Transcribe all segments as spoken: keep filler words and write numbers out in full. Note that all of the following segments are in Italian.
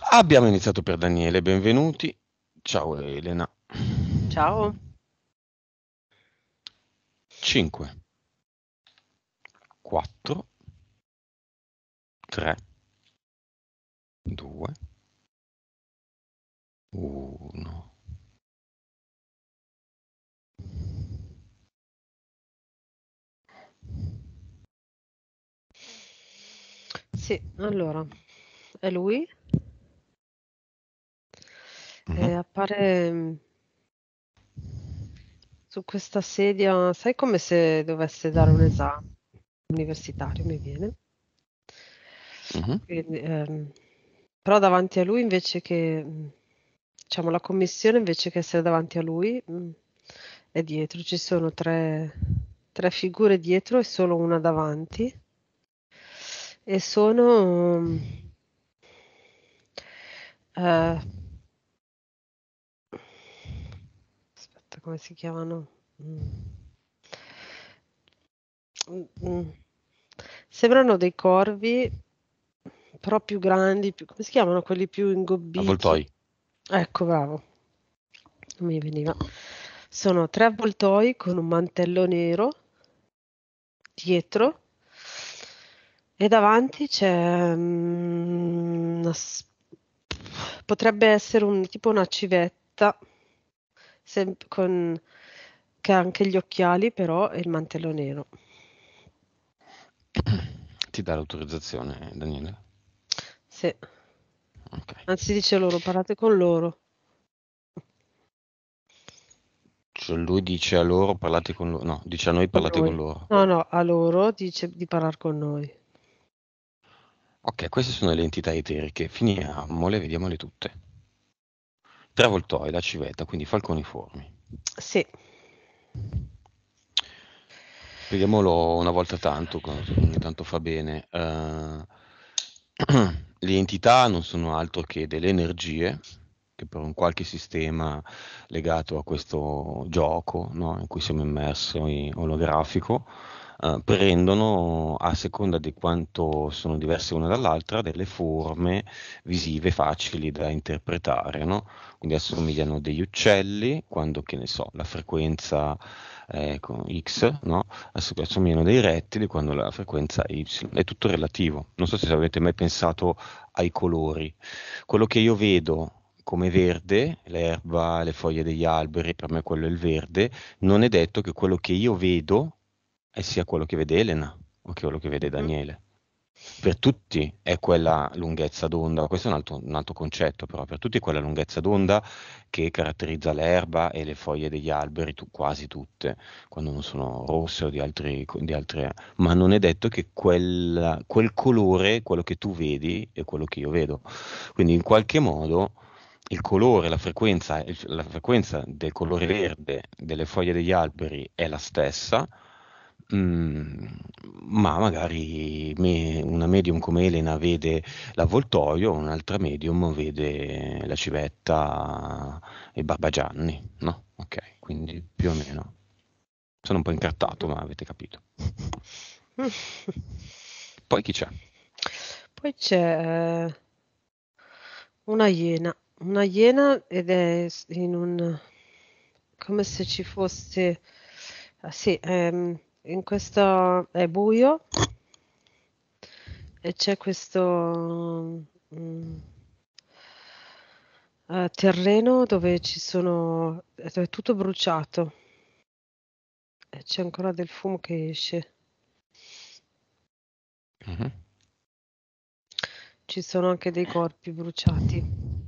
Abbiamo iniziato per Daniele, benvenuti. Ciao Elena. Ciao. cinque, quattro, tre, due, uno. Sì, allora, è lui. Mhm. E appare mm, su questa sedia, sai come se dovesse dare un esame universitario, mi viene. Mhm. Quindi, ehm, però davanti a lui invece che, mm, diciamo, la commissione invece che essere davanti a lui, mm, è dietro. Ci sono tre, tre figure dietro e solo una davanti. E sono, mm, eh, aspetta, come si chiamano? Mm. Mm, mm. Sembrano dei corvi, però più grandi, più- come si chiamano quelli più ingobbiti? Avvoltoi. Ecco, bravo, non mi veniva. Sono tre avvoltoi con un mantello nero dietro e davanti c'è mm, una s- potrebbe essere un tipo una civetta sem- con che ha anche gli occhiali però e il mantello nero. Ti dà l'autorizzazione, Daniele? Sì. Ok. Anzi dice loro, parlate con loro. Cioè lui dice a loro parlate con loro. No, dice a noi Con parlate con noi. loro. No, no, a loro dice di parlare con noi. Ok, queste sono le entità eteriche. Finiamole, vediamole tutte. Tre avvoltoi, la civetta, quindi falconiformi. Sì. Spieghiamolo una volta tanto, cosa- ogni tanto fa bene. Eh, le entità non sono altro che delle energie che per un qualche sistema legato a questo gioco, no, in cui siamo immersi olografico, eh, prendono a seconda di quanto sono diverse una dall'altra delle forme visive facili da interpretare, no? Quindi assomigliano a degli uccelli, quando, che ne so, la frequenza è con X, no? Ass- assomigliano a dei rettili quando la frequenza è Y. È tutto relativo. Non so se avete mai pensato ai colori. Quello che io vedo come verde, l'erba, le foglie degli alberi, per me quello è il verde, non è detto che quello che io vedo è sia quello che vede Elena o che quello che vede Mhm. Daniele. Per tutti è quella lunghezza d'onda, questo è un altro, un altro concetto, però per tutti è quella lunghezza d'onda che caratterizza l'erba e le foglie degli alberi, tu- quasi tutte, quando non sono rosse o di altri, di altre, ma non è detto che quel, quel colore, quello che tu vedi, è quello che io vedo. Quindi in qualche modo il colore, la frequenza, il- la frequenza del colore verde delle foglie degli alberi è la stessa, mm, ma magari me- una medium come Elena vede l'avvoltoio, un'altra medium vede la civetta e Barbagianni, no? Ok, quindi più o meno. Sono un po' incartato, Mhm. ma avete capito. Poi chi c'è? Poi c'è eh, una iena, una iena ed è s- in un, come se ci fosse, ah, sì, ehm, in questo è buio e c'è questo mm, eh, terreno dove ci sono, dove è tutto bruciato e c'è ancora del fumo che esce. Mhm. Ci sono anche dei corpi bruciati.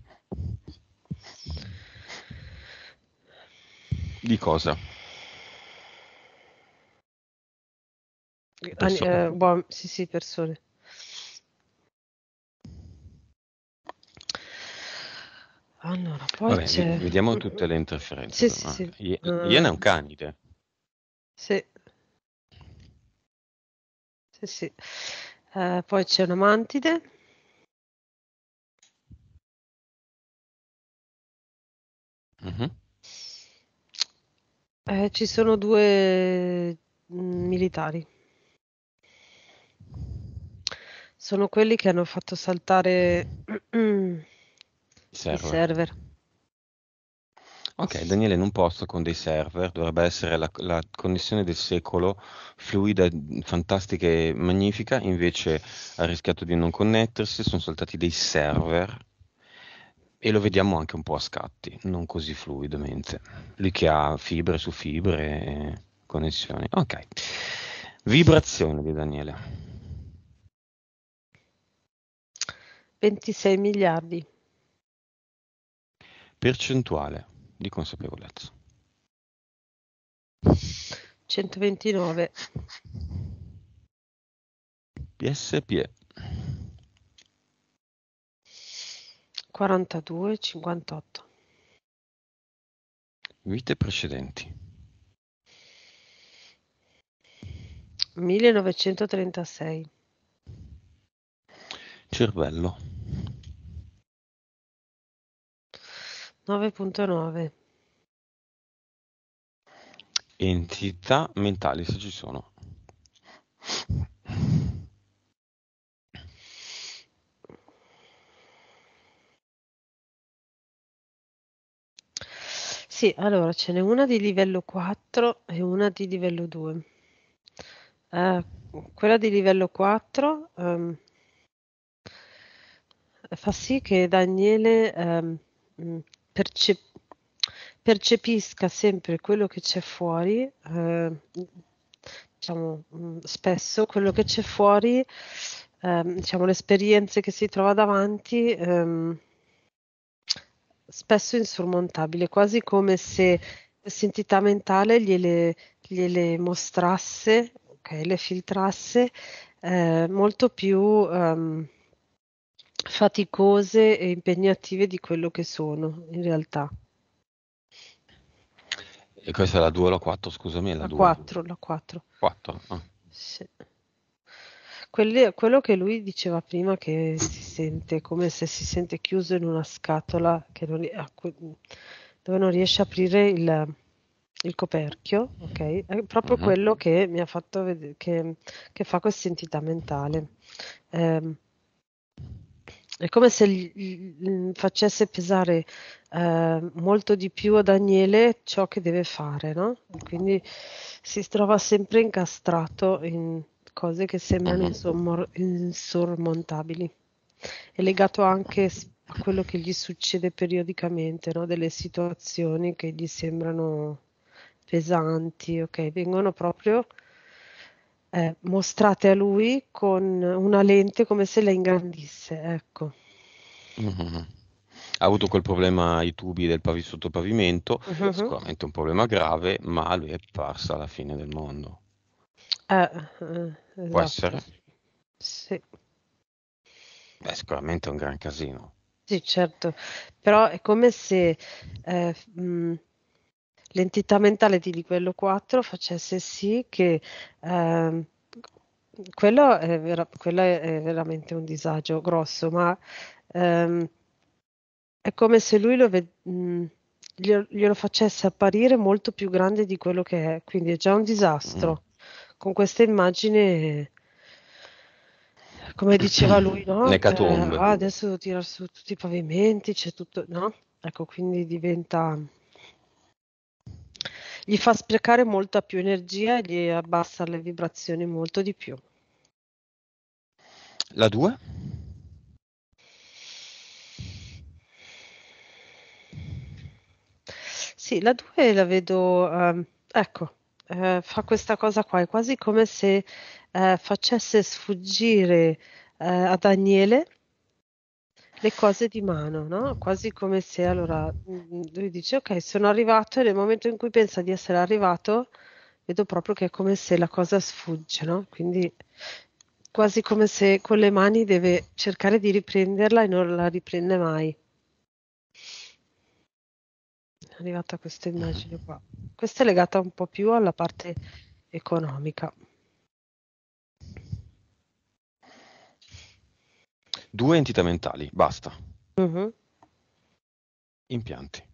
Di cosa? Ani- Persone. eh, boh, sì, sì, persone. Allora, poi Vabbè, vi- c'è... vediamo mm, tutte mm. le interferenze. Sì, Però. sì, Ah, sì. ok. Ie- Iena è Eh, un canide. sì, sì, sì. Eh, poi c'è una mantide, Mhm. eh, ci sono due mm, militari. Sono quelli che hanno fatto saltare... I server. server. Ok, Daniele, non posso con dei server, dovrebbe essere la, la connessione del secolo, fluida, fantastica e magnifica, invece ha rischiato di non connettersi, sono saltati dei server e lo vediamo anche un po' a scatti, non così fluidamente. Lui che ha fibre su fibre e connessioni. Ok, vibrazione di Daniele, ventisei miliardi. percentuale di consapevolezza, centoventinove. P S P E, quarantadue, cinquantotto. vite precedenti, millenovecentotrentasei. cervello, nove virgola nove. entità mentali se ci sono. Sì, allora ce n'è una di livello quattro e una di livello due. Eh, quella di livello quattro ehm, fa sì che Daniele ehm, mh, perce- percepisca sempre quello che c'è fuori, eh, diciamo, mh, spesso quello che c'è fuori, ehm, diciamo, le esperienze che si trova davanti, ehm, spesso insormontabile, quasi come se questa entità mentale gliele, gliele mostrasse, ok, le filtrasse eh, molto più ehm, faticose e impegnative di quello che sono in realtà. E questa è la due o la quattro, scusami, è la La due. quattro, la quattro. quattro. Ah. Sì. Quelli- quello che lui diceva prima che si sente come se si sente chiuso in una scatola che non ri- a cui- dove non riesce a aprire il, il coperchio, ok? È proprio Mhm. quello che mi ha fatto vedere che, che fa questa entità mentale. Ehm, è come se gli- gli- facesse pesare eh, molto di più a Daniele ciò che deve fare, no? E quindi si trova sempre incastrato in cose che sembrano Mhm. insommor- insormontabili. È legato anche s- a quello che gli succede periodicamente, no? Delle situazioni che gli sembrano pesanti, ok? Vengono proprio eh, mostrate a lui con una lente come se la ingrandisse, ecco. Mhm. Ha avuto quel problema ai tubi del pavi sotto pavimento, Mhm. sicuramente un problema grave, ma a lui è parsa la fine del mondo. Eh, eh, Può esatto. essere? Sì, Beh, sicuramente è un gran casino. sì, certo, però è come se eh, mh, l'entità mentale di livello quattro facesse sì che ehm, quello è, vera- quello è è veramente un disagio grosso, ma ehm, è come se lui lo ve- mh, glielo, glielo facesse apparire molto più grande di quello che è, quindi è già un Mm. disastro. Con questa immagine, come diceva lui, no? Eh, Necatombe. ah, adesso devo tirare su tutti i pavimenti, c'è tutto, no? Ecco, quindi diventa, gli fa sprecare molta più energia e gli abbassa le vibrazioni molto di più. La due? Sì, la due la vedo, ehm, ecco, eh, fa questa cosa qua, è quasi come se eh, facesse sfuggire eh, a Daniele le cose di mano, no? Quasi come se allora mm, lui dice: Ok, sono arrivato, e nel momento in cui pensa di essere arrivato, vedo proprio che è come se la cosa sfugge, no? Quindi quasi come se con le mani deve cercare di riprenderla e non la riprende mai. È arrivata questa immagine qua. Questa è legata un po' più alla parte economica. Due entità mentali, basta. Mhm. Impianti.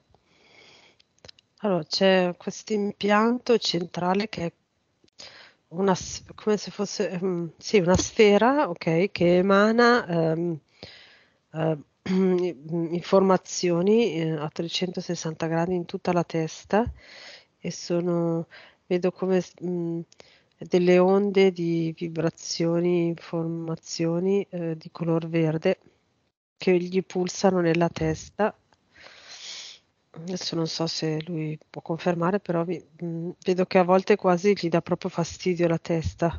Allora, c'è questo impianto centrale che è una, s- come se fosse, ehm, sì, una sfera, ok, che emana ehm, eh, informazioni eh, a trecentosessanta gradi in tutta la testa e sono, vedo come s- mh, delle onde di vibrazioni, informazioni eh, di color verde che gli pulsano nella testa. Adesso non so se lui può confermare, però vi- mh, vedo che a volte quasi gli dà proprio fastidio la testa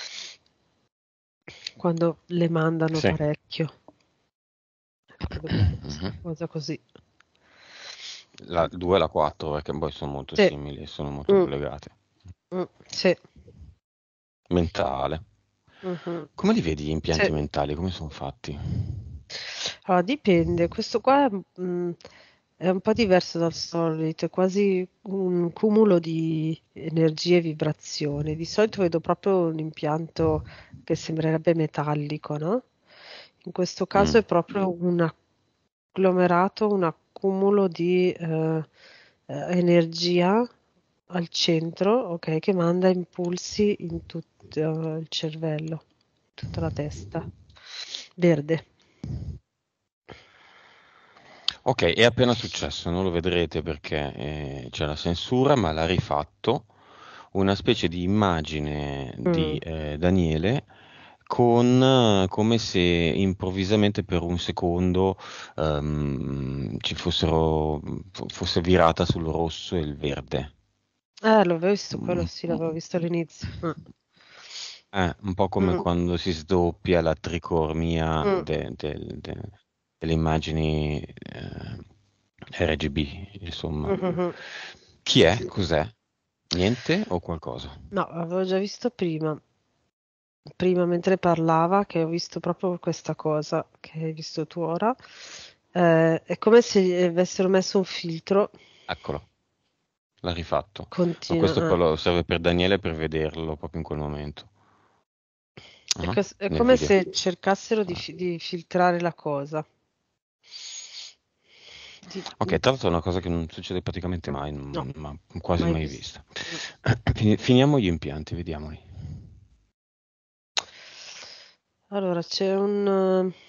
quando le mandano Sì. parecchio. Vedo proprio questa Mhm. cosa così. La due e la quattro, perché poi sono molto Sì, simili, sono molto mm, collegate. mm, sì, Mentale. mhm, Come li vedi gli sì. impianti mentali? Come sono fatti? Allora, dipende, questo qua mm, è un po' diverso dal solito, è quasi un cumulo di energie e vibrazioni. Di solito vedo proprio un impianto che sembrerebbe metallico, no? In questo caso Mm. è proprio un agglomerato, un accumulo di eh, eh, energia al centro, ok, che manda impulsi in tutto il cervello, tutta la testa. Verde. Ok, è appena successo, non lo vedrete perché eh, c'è la censura, ma l'ha rifatto una specie di immagine di Mm. eh, Daniele con eh, come se improvvisamente per un secondo ehm, ci fossero, f- fosse virata sul rosso e il verde. Eh, l'avevo visto quello, Mm, sì, l'avevo visto all'inizio. Mm. eh, un po' come Mm, quando si sdoppia la tricormia mm, de- del- de- delle immagini eh, R G B, insomma. mhm, mhm. Chi è? Sì. Cos'è? Niente o qualcosa? No, l'avevo già visto prima, prima mentre parlava, che ho visto proprio questa cosa che hai visto tu ora. Eh, è come se gli avessero messo un filtro Eccolo, l'ha rifatto. Ma continuo. questo eh. però serve per Daniele per vederlo proprio in quel momento. È, Ah, cos- è nel come video. se cercassero di, Ah. fi- di filtrare la cosa. Di- Ok, mm, tra l'altro è una cosa che non succede praticamente mm, mai, no, non- ma quasi mai mai visto. vista. Mm. Fini- Finiamo gli impianti, vediamoli. Allora, c'è un... eh,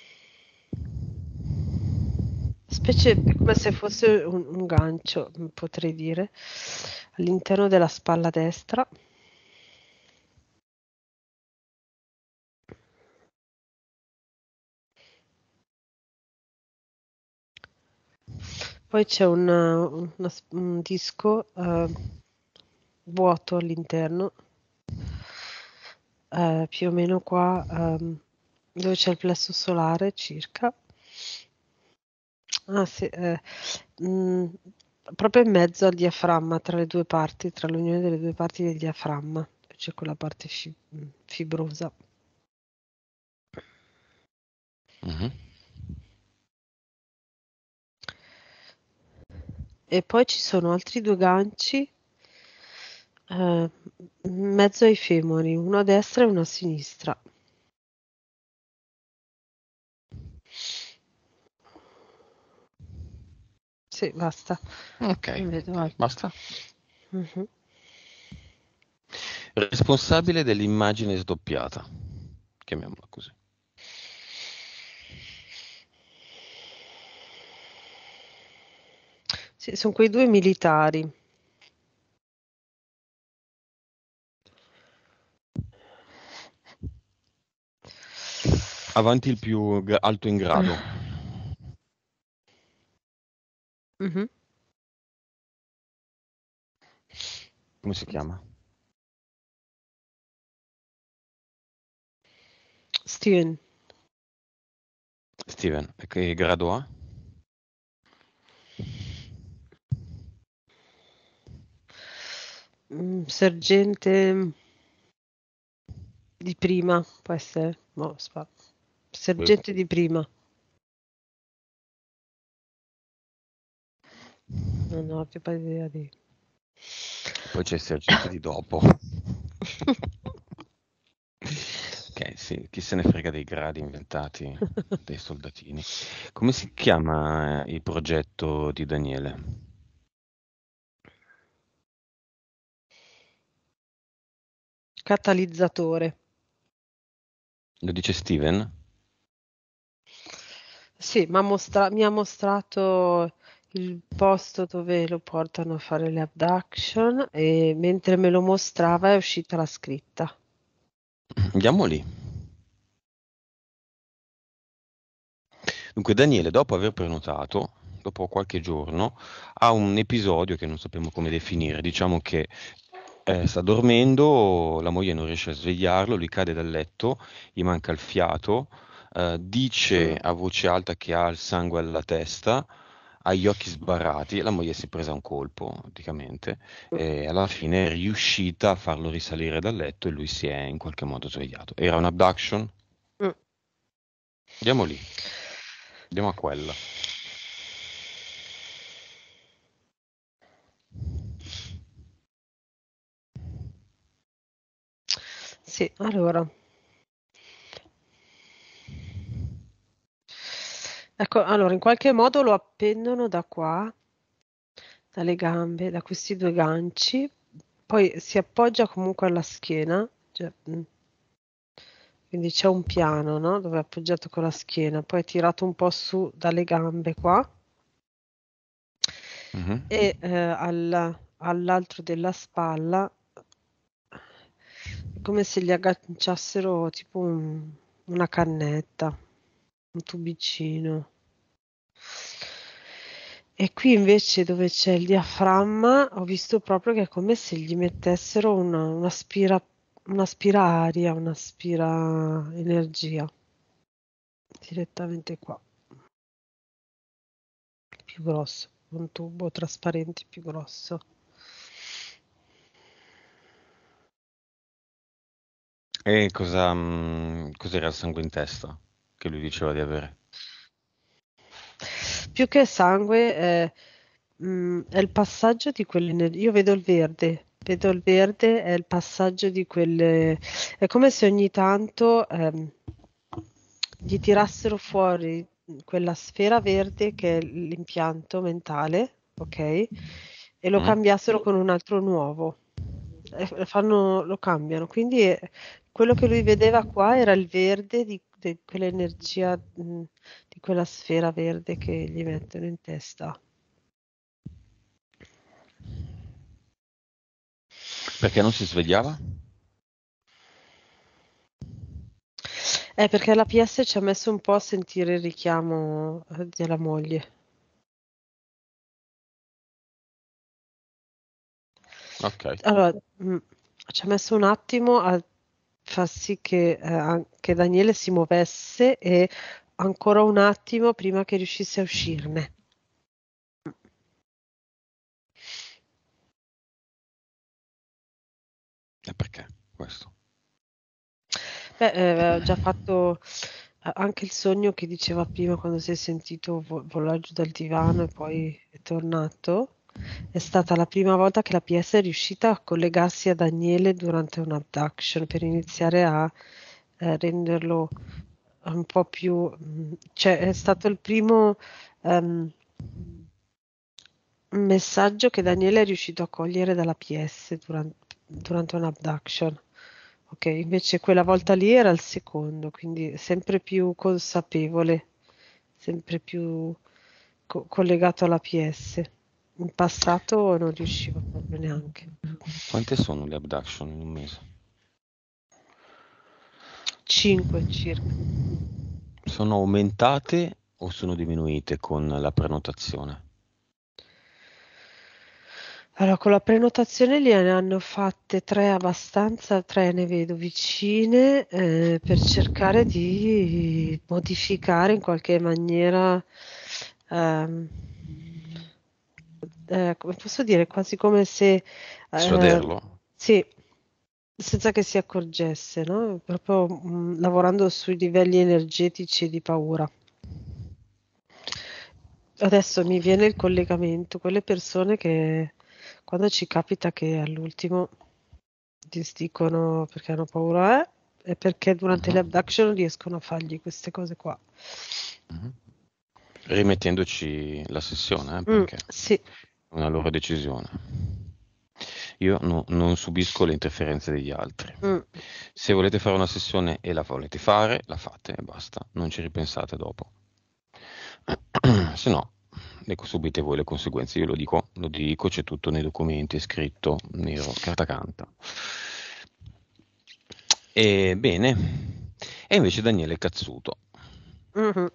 specie, è come se fosse un, un gancio, mm, potrei dire, all'interno della spalla destra. Poi c'è un, uh, una s- un disco eh, vuoto all'interno, eh, più o meno qua ehm, dove c'è il plesso solare circa. Ah sì, eh, mm, proprio in mezzo al diaframma, tra le due parti, tra l'unione delle due parti del diaframma, c'è quella parte fi- mm, fibrosa. Mhm. E poi ci sono altri due ganci eh, in mezzo ai femori, uno a destra e uno a sinistra. Sì, basta, Ok, non vedo altro. basta. Mhm. Responsabile dell'immagine sdoppiata, chiamiamola così. Sì, sono quei due militari. Avanti il più gra- alto in grado. Mhm. Come si chiama? Steven, Steven. E che grado ha? mm, sergente di prima, può essere. No, aspetta. Sergente di prima. Non ho più idea di... Poi c'è il sergente di dopo. Ok, sì, chi se ne frega dei gradi inventati dai soldatini. Come si chiama eh, il progetto di Daniele? catalizzatore. Lo dice Steven? Sì, m'ha mostra- mi ha mostrato il posto dove lo portano a fare le abduction e mentre me lo mostrava è uscita la scritta. Andiamo lì. Dunque Daniele, dopo aver prenotato, dopo qualche giorno, ha un episodio che non sappiamo come definire. Diciamo che eh, sta dormendo, la moglie non riesce a svegliarlo, lui cade dal letto, gli manca il fiato, eh, dice Mm. a voce alta che ha il sangue alla testa, ha gli occhi sbarrati, e la moglie si è presa un colpo praticamente e alla fine è riuscita a farlo risalire dal letto e lui si è in qualche modo svegliato. Era un abduction? Mm. Andiamo lì, andiamo a quella. Sì, allora. Ecco, allora in qualche modo lo appendono da qua, dalle gambe, da questi due ganci, poi si appoggia comunque alla schiena, cioè, mm, quindi c'è un piano, no? Dove è appoggiato con la schiena, poi è tirato un po' su dalle gambe qua Mhm. e eh, al- all'altro della spalla è come se gli agganciassero tipo un- una cannetta, un tubicino. E qui invece dove c'è il diaframma ho visto proprio che è come se gli mettessero una, una spira, una spira aria, una spira energia direttamente qua, più grosso, un tubo trasparente più grosso. E cosa, mm, cos'era il sangue in testa che lui diceva di avere? Più che sangue è, mm, è il passaggio di quelle energie. Io vedo il verde, vedo il verde, è il passaggio di quelle. È come se ogni tanto ehm, gli tirassero fuori quella sfera verde che è l'impianto mentale, ok? E lo Mm? cambiassero con un altro nuovo. E fanno, lo cambiano. Quindi eh, quello che lui vedeva qua era il verde di, di quell'energia, mh, di quella sfera verde che gli mettono in testa. Perché non si svegliava? Eh, perché la P S ci ha messo un po' a sentire il richiamo eh, della moglie. Ok. Allora, mh, ci ha messo un attimo a far sì che eh, anche Daniele si muovesse e ancora un attimo prima che riuscisse a uscirne. E perché questo? Beh, eh, aveva già fatto eh, anche il sogno che diceva prima quando si è sentito vo- volare giù dal divano e poi è tornato. È stata la prima volta che la P S è riuscita a collegarsi a Daniele durante un abduction per iniziare a eh, renderlo un po' più, mh, cioè è stato il primo ehm, messaggio che Daniele è riuscito a cogliere dalla P S durante, durante un abduction. Ok, invece quella volta lì era il secondo, quindi sempre più consapevole, sempre più co- collegato alla P S. In passato non riusciva proprio neanche. Quante sono le abduction in un mese? cinque circa. Sono aumentate o sono diminuite con la prenotazione? Allora, con la prenotazione li ne hanno fatte tre abbastanza, tre ne vedo vicine, eh, per cercare di modificare in qualche maniera, ehm, eh, come posso dire, quasi come se, eh, Dissuaderlo? sì, senza che si accorgesse, no? Proprio mm, lavorando sui livelli energetici di paura. Adesso mi viene il collegamento, quelle persone che quando ci capita che all'ultimo disdicono perché hanno paura, eh, e perché durante le Mhm, abduction riescono a fargli queste cose qua. mhm. Rimettendoci la sessione, eh, Mm, perché sì, è una loro decisione. Io no- non subisco le interferenze degli altri. Mm. Se volete fare una sessione e la volete fare, la fate e basta, non ci ripensate dopo. Se no, ecco, subite voi le conseguenze. Io lo dico, lo dico, c'è tutto nei documenti, è scritto, nero, carta canta. E bene, e invece Daniele Cazzuto. Mhm.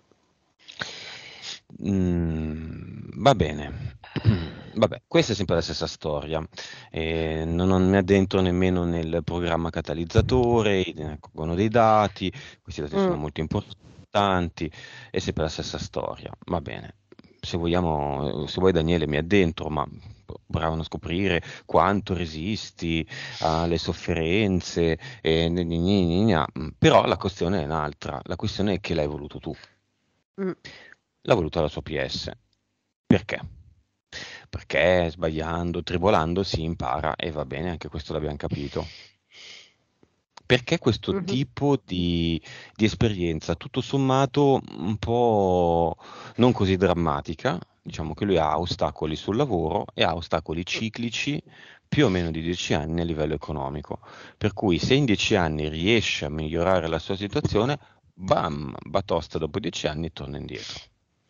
Mm, va bene. Vabbè, questa è sempre la stessa storia. Eh, non, non mi addentro nemmeno nel programma catalizzatore, con dei dati, questi dati sono Mm. molto importanti, è sempre la stessa storia. Va bene. Se vogliamo, se vuoi Daniele, mi addentro, ma provano a scoprire quanto resisti alle sofferenze, e gna gna gna gna. Però la questione è un'altra, la questione è che l'hai voluto tu. Mm. L'ha voluta la sua P S. Perché? Perché sbagliando, tribolando si impara e va bene, anche questo l'abbiamo capito. Perché questo Mhm. tipo di, di esperienza, tutto sommato un po' non così drammatica, diciamo che lui ha ostacoli sul lavoro e ha ostacoli ciclici più o meno di dieci anni a livello economico. Per cui se in dieci anni riesce a migliorare la sua situazione, bam, batosta dopo dieci anni e torna indietro.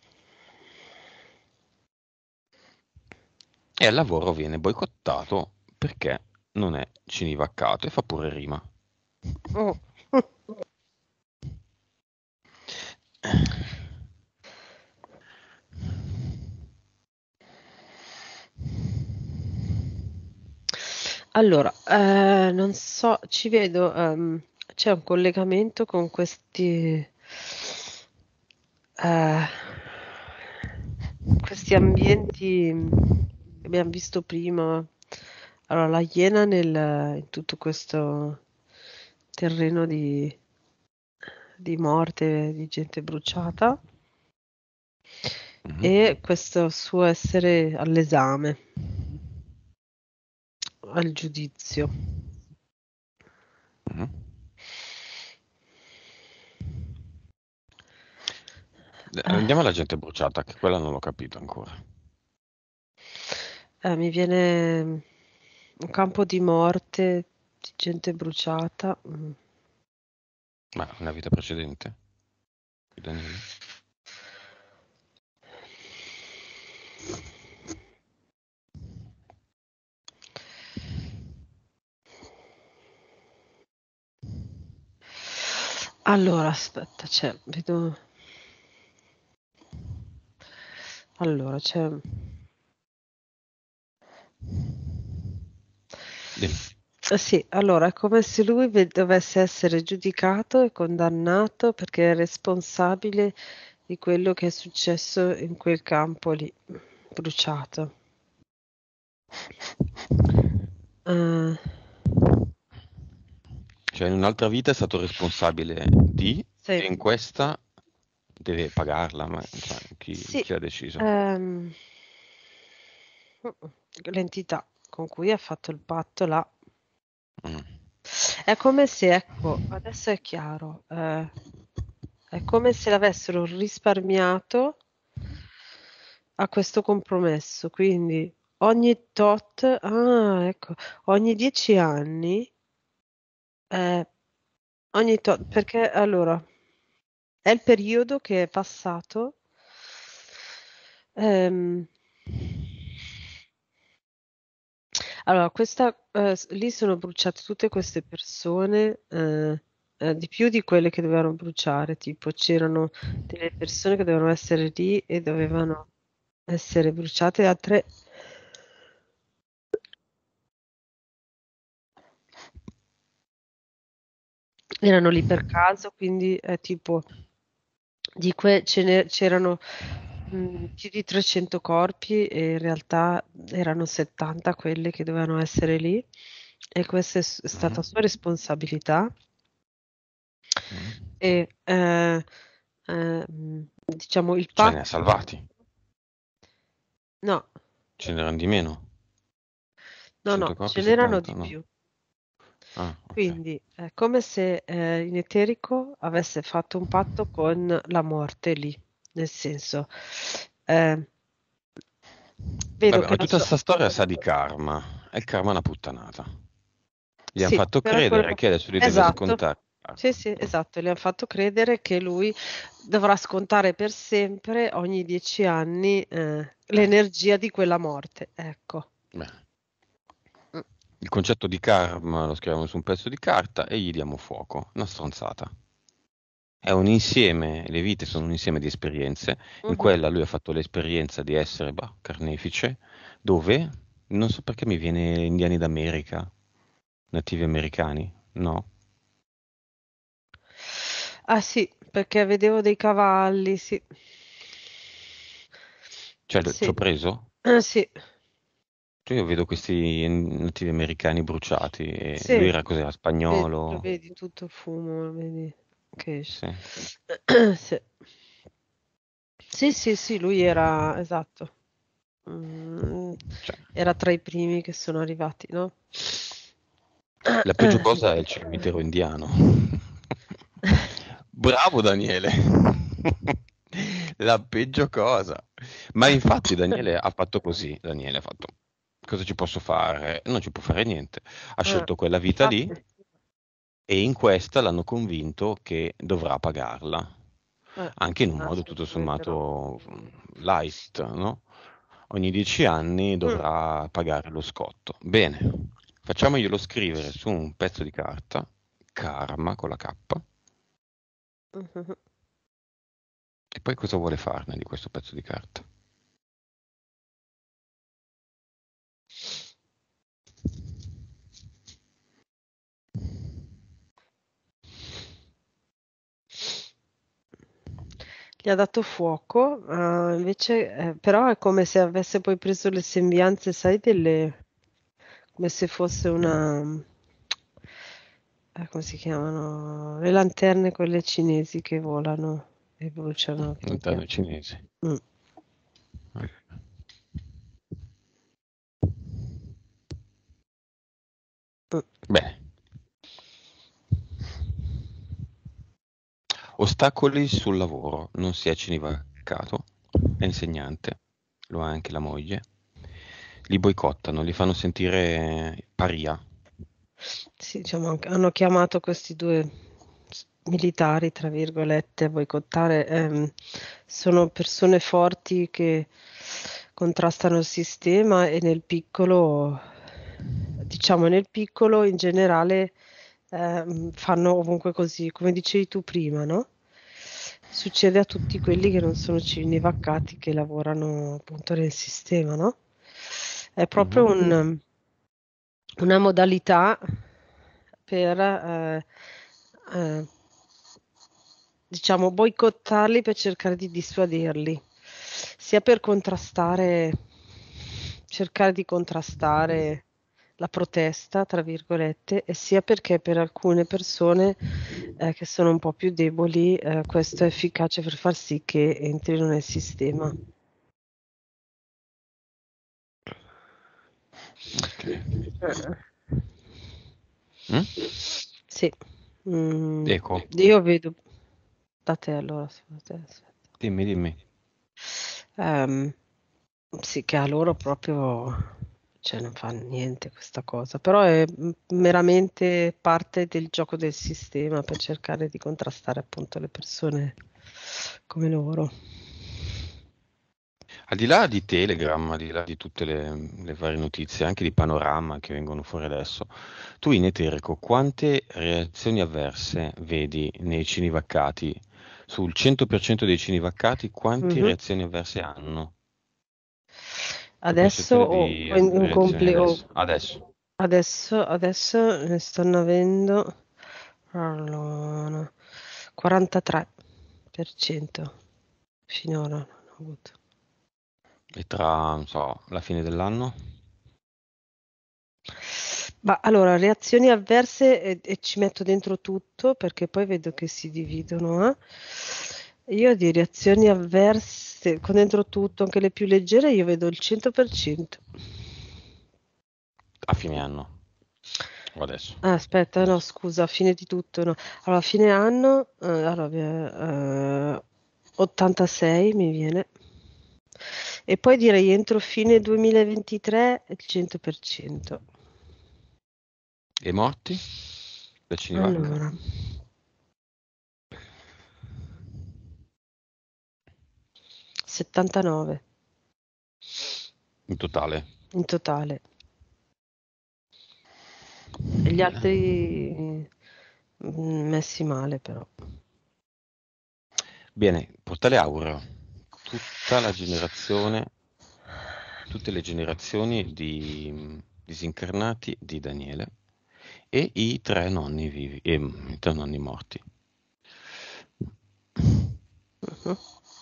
E al lavoro viene boicottato perché non è cinivaccato e fa pure rima. Oh. Allora, eh, non so, ci vedo, ehm, c'è un collegamento con questi, eh, questi ambienti che abbiamo visto prima. Allora, la Iena nel, in tutto questo terreno di, di morte, di gente bruciata, Mhm, e questo suo essere all'esame, al giudizio. mhm. Eh, Andiamo alla gente bruciata, che quella non l'ho capito ancora. Eh, mi viene un campo di morte, di gente bruciata. mm. Ma una vita precedente? Daniele? Allora, aspetta, c'è, vedo. Allora, c'è. Dimmi. Eh sì, allora è come se lui ve- dovesse essere giudicato e condannato perché è responsabile di quello che è successo in quel campo lì, bruciato. Eh, Cioè, in un'altra vita è stato responsabile di, sì, e in questa deve pagarla, ma cioè, chi, sì, chi l'ha deciso? ehm, l'entità con cui ha fatto il patto là. Mm. È come se, ecco, adesso è chiaro, eh, è come se l'avessero risparmiato a questo compromesso, quindi ogni tot, ah, ecco, ogni dieci anni, eh, ogni tot, perché allora è il periodo che è passato, ehm, allora, questa, eh, s- lì sono bruciate tutte queste persone, eh, eh, di più di quelle che dovevano bruciare, tipo c'erano delle persone che dovevano essere lì e dovevano essere bruciate, altre erano lì per caso, quindi è tipo di que- ce n'e- c'erano mh, più di trecento corpi e in realtà erano settanta quelle che dovevano essere lì e questa è, s- è stata Mhm. sua responsabilità Mm. e eh, eh, mh, diciamo il Ce ne ha patto, salvati, no, ce n'erano di meno, no, cento no, ce corpi, n'erano settanta, di no. più. Ah, ok. Quindi è come se eh, in eterico avesse fatto un patto con la morte lì, nel senso, eh, vedo Vabbè, che ma la tutta sua. questa storia sa di karma. è il karma una puttanata. Gli hanno Sì, fatto però credere quello che adesso lui deve esatto. scontare. Sì, sì, esatto, le han fatto credere che lui dovrà scontare per sempre, ogni dieci anni, eh, Eh, l'energia di quella morte. Ecco. beh. Mm. Il concetto di karma lo scriviamo su un pezzo di carta e gli diamo fuoco. Una stronzata. È un insieme, le vite sono un insieme di esperienze. In Mhm. quella lui ha fatto l'esperienza di essere bah, carnefice, dove non so perché mi viene indiani d'America, nativi americani, no? Ah sì, perché vedevo dei cavalli, sì. Cioè, ci Sì, ho preso? ah, sì, Cioè, io vedo questi nativi americani bruciati e lui sì, era cos'era, vedi, lo spagnolo? vedi tutto il fumo, lo vedi che esce. Sì. Sì. Sì, sì, sì, lui era, esatto. Mm, Cioè, era tra i primi che sono arrivati, no? la peggio cosa è il cimitero indiano. Bravo Daniele. La peggio cosa. Ma infatti Daniele ha fatto così. Daniele ha fatto, cosa ci posso fare? Non ci può fare niente. Ha Eh, scelto quella vita lì infatti, e in questa l'hanno convinto che dovrà pagarla. eh, Anche in un modo tutto assolutamente no. sommato mm, light, no? Ogni dieci anni Mm. dovrà pagare lo scotto. Bene, facciamoglielo scrivere su un pezzo di carta, karma con la K, Mhm. e poi cosa vuole farne di questo pezzo di carta? Gli ha dato fuoco, eh, invece, eh, però è come se avesse poi preso le sembianze, sai, delle, come se fosse una, eh, come si chiamano? Le lanterne quelle cinesi che volano e bruciano pian Lontano piano. i cinesi. Mm. Mm. Bene. Ostacoli sul lavoro. Non si è cinivacato. È insegnante. Lo è anche la moglie. Li boicottano, li fanno sentire paria. Sì, diciamo, anche- hanno chiamato questi due s- militari, tra virgolette, a boicottare. Ehm, sono persone forti che contrastano il sistema e nel piccolo, diciamo, nel piccolo in generale ehm, fanno ovunque così, come dicevi tu prima, no? Succede a tutti quelli che non sono civili vaccati che lavorano appunto nel sistema, no? È proprio Mhm. un una modalità per, eh, eh, diciamo, boicottarli per cercare di dissuaderli, sia per contrastare, cercare di contrastare la protesta, tra virgolette, e sia perché per alcune persone eh, che sono un po' più deboli, eh, questo è efficace per far sì che entrino nel sistema. Ok. Eh, Mm? Sì. Mm, Eco, io vedo da te allora, sì, da te, aspetta. dimmi, dimmi. Ehm, sì, che a loro proprio, cioè non fa niente questa cosa, però è m- meramente parte del gioco del sistema per cercare di contrastare appunto le persone come loro. Al di là di Telegram, al di là di tutte le, le varie notizie, anche di Panorama che vengono fuori adesso, tu in Eterico quante reazioni avverse vedi nei cinivaccati? Sul cento per cento dei cinivaccati, quante Mhm. reazioni avverse hanno? Tua Adesso percezione o di o in, in reazioni comple- o- adesso? Adesso. adesso, adesso ne stanno avendo allora, quarantatré per cento finora hanno avuto. E tra, non so, la fine dell'anno? Ma allora, reazioni avverse e, e ci metto dentro tutto perché poi vedo che si dividono. Eh. Io di reazioni avverse, con dentro tutto, anche le più leggere, io vedo il cento per cento. A fine anno. O adesso. Ah, aspetta, no, Adesso. scusa, a fine di tutto, no. Allora, a fine anno, eh, allora, eh, ottantasei mi viene. E poi direi entro fine duemilaventitré il cento per cento. E morti? Decini vacca? Allora, settantanove In totale. in totale. E gli altri mm, messi male però. Bene, Portale Aureo. Tutta la generazione, tutte le generazioni di mh, disincarnati di Daniele e i tre nonni vivi, e mh, i tre nonni morti. Mhm.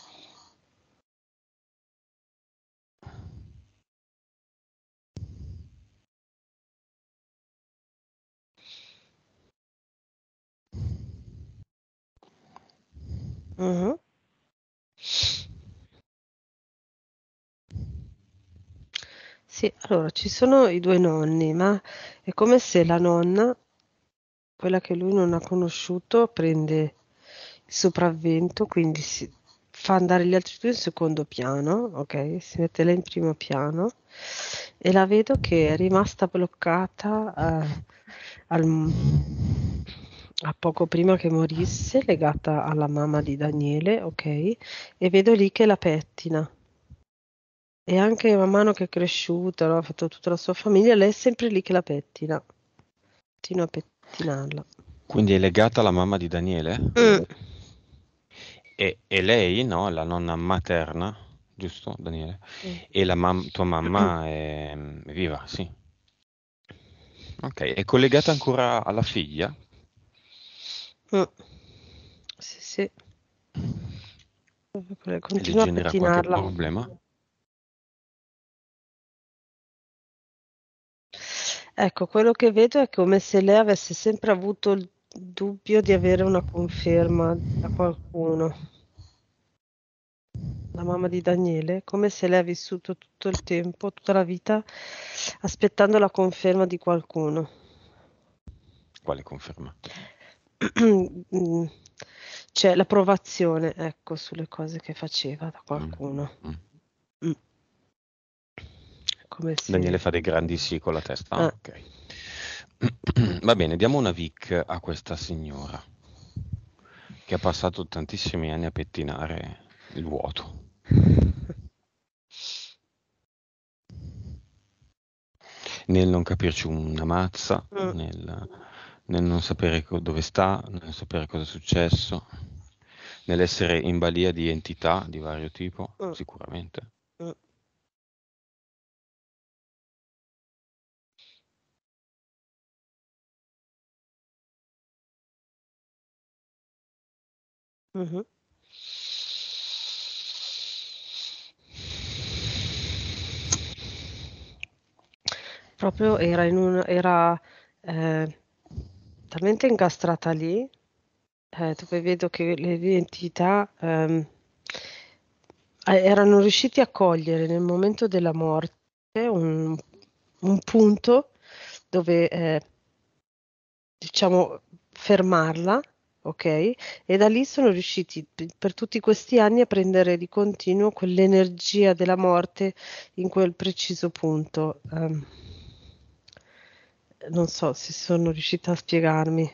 Mhm. Sì, allora ci sono i due nonni, ma è come se la nonna, quella che lui non ha conosciuto, prende il sopravvento, quindi si fa andare gli altri due in secondo piano, ok? Si mette lei in primo piano e la vedo che è rimasta bloccata eh, al- a poco prima che morisse, legata alla mamma di Daniele, ok? E vedo lì che la pettina. E anche man mano che è cresciuta, no, ha fatto tutta la sua famiglia, lei è sempre lì che la pettina, continua a pettinarla. Quindi è legata alla mamma di Daniele? Mm. E, e lei, no, la nonna materna, giusto, Daniele? Mm. E la mam- tua mamma è, è viva, sì. Ok, è collegata ancora alla figlia? Mm. Sì, sì, E le continua a genera qualche pettinarla. problema? Ecco, quello che vedo è come se lei avesse sempre avuto il dubbio di avere una conferma da qualcuno. La mamma di Daniele, come se lei ha vissuto tutto il tempo, tutta la vita, aspettando la conferma di qualcuno. Quale conferma? Mm, Cioè l'approvazione, ecco, sulle cose che faceva da Mm, qualcuno. mm. Mm, Come Daniele se... fa dei grandi sì con la testa. Ah, ah, ok. Va bene, diamo una Vic a questa signora che ha passato tantissimi anni a pettinare il vuoto. Nel non capirci una mazza, mm, nel, nel non sapere co- dove sta, nel non sapere cosa è successo, nell'essere in balia di entità di vario tipo, mm, sicuramente. mm, mhm. Proprio era in un... era eh, talmente incastrata lì, eh, dove vedo che le identità ehm, eh, erano riusciti a cogliere nel momento della morte un, un punto dove, eh, diciamo, fermarla, ok? E da lì sono riusciti p- per tutti questi anni a prendere di continuo quell'energia della morte in quel preciso punto. Ehm, non so se sono riuscita a spiegarmi.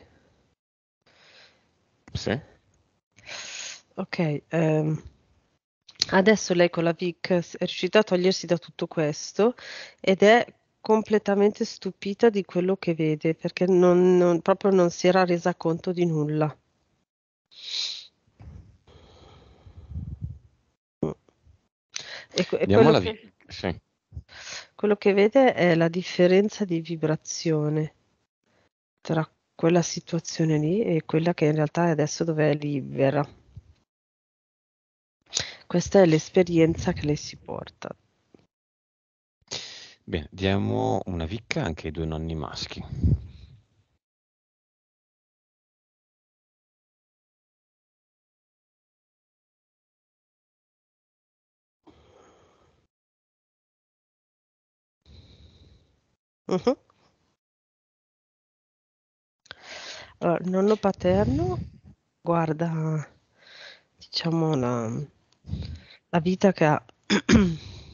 Sì? Ok, ehm, adesso lei con la Vic s- è riuscita a togliersi da tutto questo ed è completamente stupita di quello che vede perché non, non- proprio non si era resa conto di nulla. Mm. E, que- e Diamo quello la che, Vic. Sì. quello che vede è la differenza di vibrazione tra quella situazione lì e quella che in realtà è adesso dove è libera. Questa è l'esperienza che lei si porta. Bene, diamo una Vic anche ai due nonni maschi. Mhm. Allora, il nonno paterno guarda, diciamo, la, la vita che ha.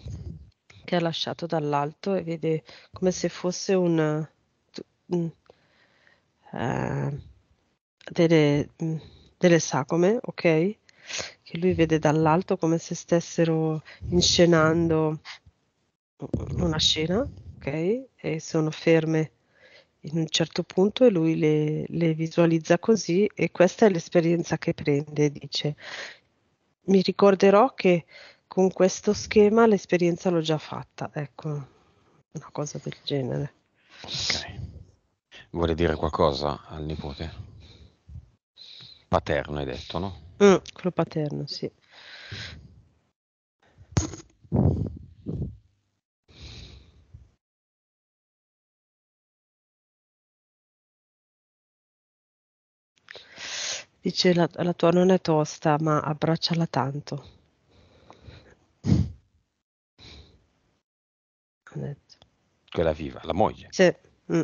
che ha lasciato dall'alto e vede come se fosse un, un- eh, delle, mm, delle sagome, ok? Che lui vede dall'alto come se stessero inscenando una scena, ok? E sono ferme in un certo punto e lui le, le visualizza così e questa è l'esperienza che prende, dice. Mi ricorderò che con questo schema l'esperienza l'ho già fatta, ecco, una cosa del genere. Ok. Vuole dire qualcosa al nipote? Paterno hai detto, no? Mm, quello paterno, sì. Dice la, la tua nonna è tosta, ma abbracciala tanto. Ha detto. Quella viva, la moglie. Sì. Mm.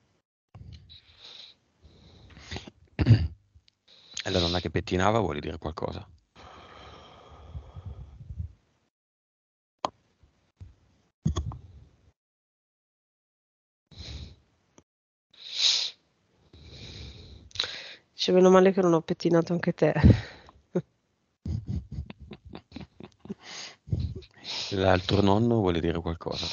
E la donna che pettinava vuole dire qualcosa? Dice, meno male che non ho pettinato anche te. L'altro nonno vuole dire qualcosa?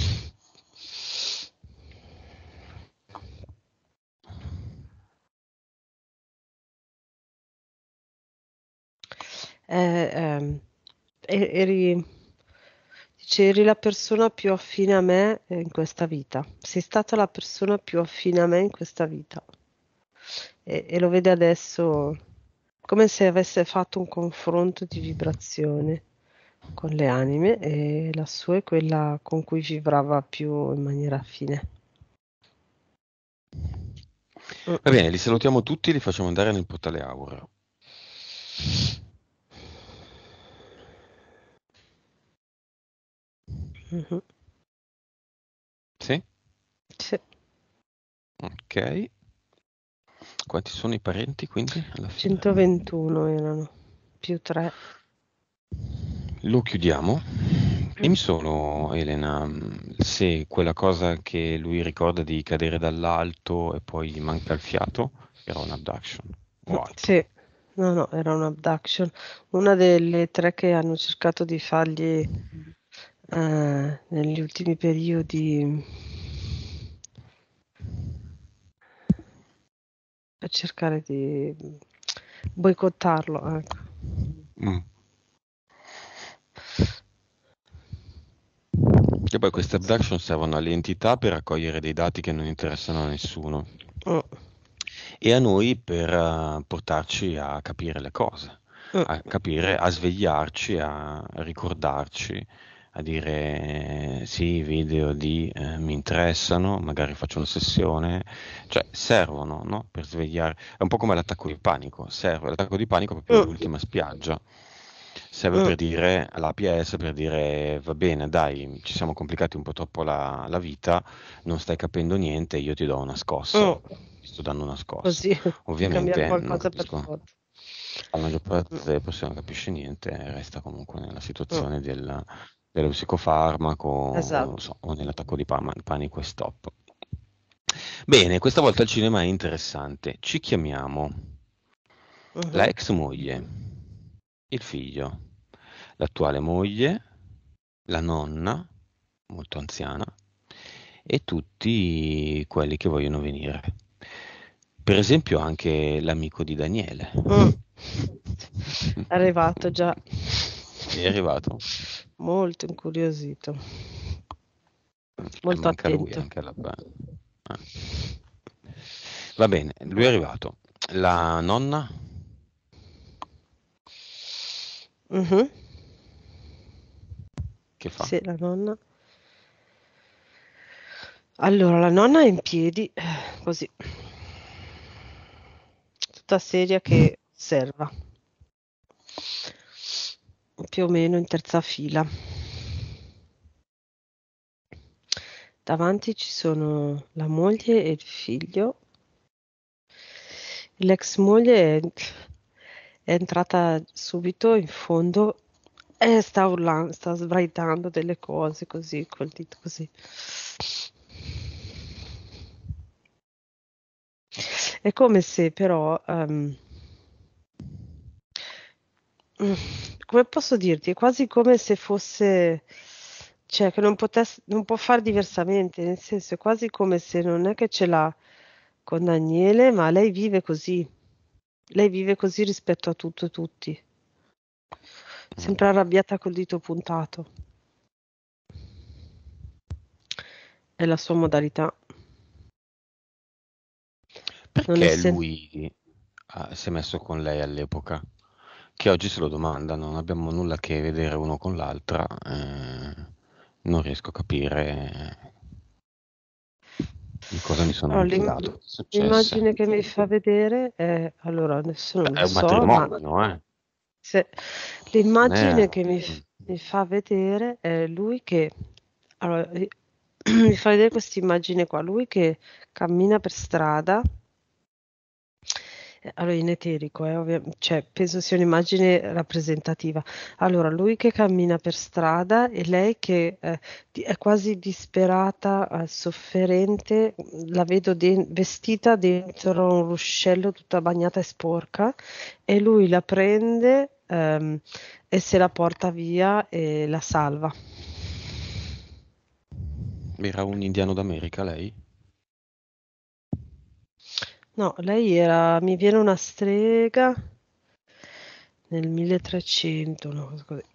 Eh, ehm, e- eri, dice, eri la persona più affine a me eh, in questa vita. Sei stata la persona più affine a me in questa vita. E, e lo vede adesso come se avesse fatto un confronto di vibrazione con le anime e la sua è quella con cui vibrava più in maniera affine. Mm. Va bene, li salutiamo tutti e li facciamo andare nel portale Aura. Mhm. Sì? Sì. Ok. Quanti sono i parenti quindi alla fine? centoventuno erano, più tre. Lo chiudiamo. Mm. Dimmi solo, Elena, se quella cosa che lui ricorda di cadere dall'alto e poi gli manca il fiato era un abduction o altro. Sì, no, no, era un abduction. Una delle tre che hanno cercato di fargli eh, negli ultimi periodi per cercare di boicottarlo, ecco. Mm. E poi queste abduction servono alle entità per raccogliere dei dati che non interessano a nessuno Mm, e a noi per eh, portarci a capire le cose, mm, a capire, a svegliarci, a ricordarci, a dire sì, i video di eh, mi interessano, magari faccio una sessione, cioè servono, no? Per svegliare. È un po' come l'attacco di panico, serve l'attacco di panico è proprio mm, l'ultima spiaggia. Serve mm, per dire all'A P S, per dire va bene, dai, ci siamo complicati un po' troppo la, la vita, non stai capendo niente, io ti do una scossa, mm. ti sto dando una scossa. Così per cambiare Ovviamente non qualcosa per capisco, forza. la maggior parte Mm, delle persone non capisce niente e resta comunque nella mm, situazione del, dello psicofarmaco o, non esatto. so, o nell'attacco di pa- panico e stop. Bene, questa volta il cinema è interessante. Ci chiamiamo la Mhm. ex moglie, il figlio, l'attuale moglie, la nonna, molto anziana, e tutti quelli che vogliono venire. Per esempio anche l'amico di Daniele. Mm. È arrivato già, È arrivato? molto incuriosito, E molto manca lui attento. anche alla... eh. Va bene, lui è arrivato. La nonna? Mhm. Che fa? Sì, la nonna. Allora, la nonna è in piedi, eh, così, tutta seria che osserva, più o meno in terza fila. Davanti ci sono la moglie e il figlio. L'ex moglie è, è entrata subito in fondo E sta urlando, sta sbraitando delle cose così, col dito così. È come se però, ehm, mm, come posso dirti, è quasi come se fosse, cioè che non potesse, non può fare diversamente, nel senso è quasi come se non è che ce l'ha con Daniele, ma lei vive così, lei vive così rispetto a tutto e tutti, sempre arrabbiata col dito puntato. È la sua modalità. Non Perché essendo... lui ah, si è messo con lei all'epoca? Che oggi se lo domandano, non abbiamo nulla a che vedere uno con l'altra, eh, non riesco a capire in cosa mi sono Allora, l'im- impillato. Che successe? l'immagine che mi fa vedere è, allora, adesso non Beh, lo è un so, ma matrimonio, eh? se, Non è... l'immagine che mi, Mm. f- mi fa vedere è lui che, allora, eh, mi fa vedere questa immagine qua, lui che cammina per strada. Eh, Allora, in eterico, eh, ovvia- cioè, penso sia un'immagine rappresentativa. Allora, lui che cammina per strada e lei che eh, di- è quasi disperata, eh, sofferente, la vedo de- vestita dentro un ruscello tutta bagnata e sporca e lui la prende ehm, e se la porta via e la salva. Era un indiano d'America lei? No, lei era, mi viene una strega nel milletrecento, una cosa così.